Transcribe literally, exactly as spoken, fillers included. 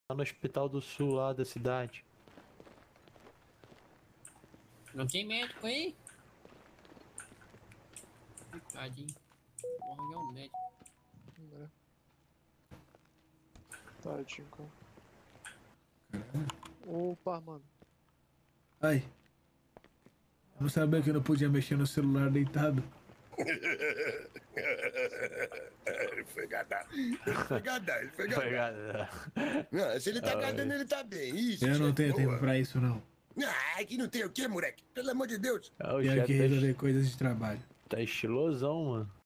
no hospital do sul lá da cidade. Não tem médico aí? Tadinho. Vou arranjar um médico. É. Tadinho, cara. Opa, mano. Ai. Eu não sabia que eu não podia mexer no celular deitado. Ele foi gadar. Ele foi gadar, ele foi Foi, gadar. galera. Não, se ele tá Ai. gadando, ele tá bem. Isso, Eu não chefe, tenho boa. tempo pra isso, não. Ah, que não tem o quê, moleque? Pelo amor de Deus. Ah, o Tenho que chefe resolver coisas de trabalho. tá, tá estilosão, mano.